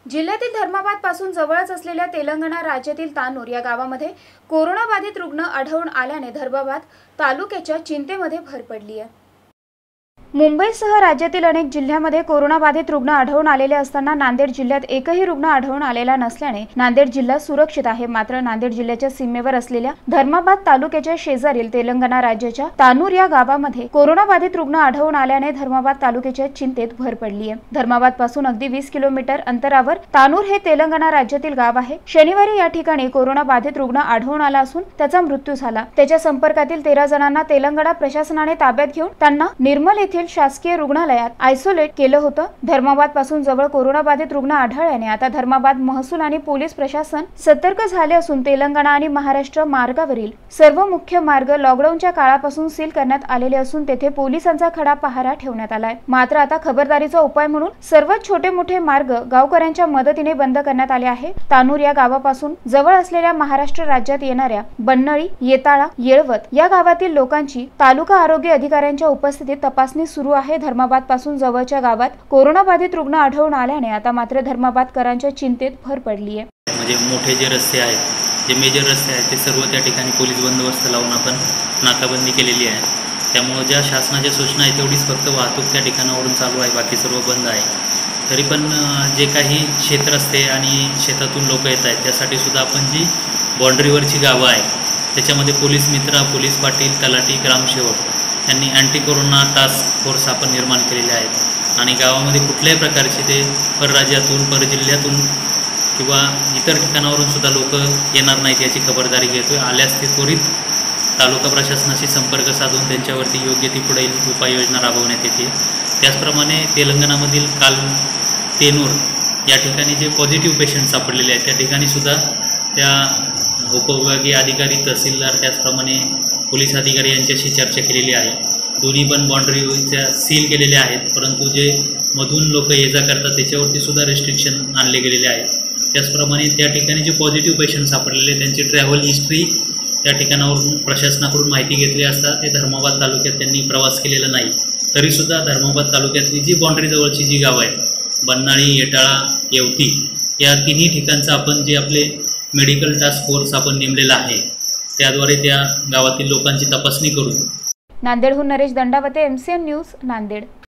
जिल्ह्यातील धर्माबाद पासून जवळच असलेल्या तेलंगणा राज्यातील तानूर या गावामध्ये कोरोना बाधित रुग्ण आढळून आल्याने धर्माबाद तालुक्याच्या चिंतेमध्ये भर पडली आहे। मुंबईसह राज्यातील अनेक जिल्ह्यांमध्ये कोरोना बाधित रुग्ण आढळून आलेले असताना नांदेड जिल्ह्यात एकही रुग्ण आढळून आलेला नसल्याने नांदेड जिल्हा सुरक्षित आहे। मात्र नांदेड जिल्ह्याच्या सीमेवर असलेल्या धर्माबाद तालुक्याच्या शेजारील तेलंगणा राज्याच्या तानूर या गावामध्ये कोरोना बाधित रुग्ण आढळून आल्याने धर्माबाद तालुक्याच्या चिंतेत भर पडली आहे। धर्माबाद पासून अगदी 20 किलोमीटर अंतरावर तानूर हे तेलंगणा राज्यातील गाव आहे। शनिवारी या ठिकाणी कोरोना बाधित रुग्ण आढळून आला असून त्याचा मृत्यू झाला। त्याच्या संपर्कातील 13 जणांना तेलंगणा प्रशासनाने ताब्यात घेऊन त्यांना निर्मल येथील शासकीय रुग्णालयात आयसोलेट केलं होतं। धर्माबाद पासून जवळ कोरोना बाधित रुग्ण आढळल्याने आता धर्माबाद महसूल आणि पोलीस प्रशासन सतर्क झाले असून तेलंगणा आणि महाराष्ट्र मार्गावरील सर्व मुख्य मार्ग लॉकडाऊनच्या काळापासून सील करण्यात आलेले असून तेथे पोलिसांचा खडा पहारा ठेवण्यात आलाय। मात्र आता खबरदारीचा उपाय म्हणून सर्वात छोटे मोठे मार्ग गावकऱ्यांच्या मदतीने बंद करण्यात आले आहे। तानूर या गावापासून जवळ असलेल्या महाराष्ट्र राज्यात येणाऱ्या बन्नळी, येताळा, येळवत या गावातील लोकांची तालुका आरोग्य अधिकाऱ्यांच्या उपस्थितीत तपासणी सुरू आहे। धर्माबाद पासून जवळच्या गावात कोरोना बाधित रुग्ण आढळून आल्याने आता मात्र धर्माबादकरांच्या चिंतेत भर पडली आहे। म्हणजे मोठे जे रस्ते आहेत, जे मेजर रस्ते आहेत ते सर्व त्या ठिकाणी पोलीस बंदोबस्त लावून आपण नाकाबंदी केलेली आहे। त्यामुळे ज्या शासनाच्या सूचना आहेत तेवढीच फक्त वाहतूक त्या ठिकाणावरून चालू आहे, बाकी सर्व बंद आहे। तरी पण जे काही शेतरस्ते आणि शेतातून लोक येत आहेत त्यासाठी सुद्धा आपण जी बाँड्रीवरची गावं आहेत त्याच्यामध्ये पोलीस मित्र, पोलीस पाटील, तलाठी, ग्रामसेवक यांनी अँटी कोरोना टास्क फोर्स आपण निर्माण केलेले आहेत आणि गावामध्ये कुठल्याही प्रकारचे ते परराज्यातून, परजिल्ह्यातून किंवा इतर ठिकाणावरून सुद्धा लोक येणार नाहीत याची खबरदारी घेतोय। आल्यास ते त्वरित तालुका प्रशासनाशी संपर्क साधून त्यांच्यावरती योग्य ती पुढील उपाययोजना राबवण्यात येते। त्याचप्रमाणे तेलंगणामधील काल तेनूर या ठिकाणी जे पॉझिटिव्ह पेशंट सापडलेले आहेत त्या ठिकाणी सुद्धा त्या उपविभागीय अधिकारी, तहसीलदार, त्याचप्रमाणे पोलीस अधिकारी यांच्याशी चर्चा केलेली आहे। दोन्ही पण बाँड्रीच्या सील केलेल्या आहेत, परंतु जे मधून लोक ये जा करतात त्याच्यावरती सुद्धा रेस्ट्रिक्शन आणले गेलेले आहेत। त्याचप्रमाणे त्या ठिकाणी जे पॉझिटिव्ह पेशंट सापडलेले त्यांची ट्रॅव्हल हिस्ट्री त्या ठिकाणावरून प्रशासनाकडून माहिती घेतली असता ते धर्माबाद तालुक्यात त्यांनी प्रवास केलेला नाही। तरीसुद्धा धर्माबाद तालुक्यातली जी बाँड्रीजवळची जी गावं आहेत, बन्नाळी, येटाळा, येवती या तिन्ही ठिकाणचं आपण जे आपले मेडिकल टास्क फोर्स आपण नेमलेला आहे त्याद्वारे त्या गावातील लोकांची तपासणी करून नांदेडहून नरेश दंडावते, MCN न्यूज, नांदेड।